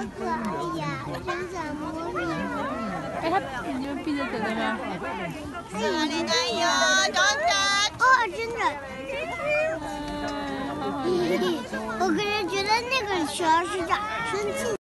可爱呀！我真想摸你。 哎，他你们闭着嘴了吗？ 哎呦，哦，真的。我个人觉得那个蛇是长得生气。